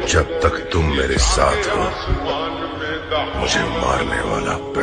जब तक तुम मेरे साथ हो मुझे मारने वाला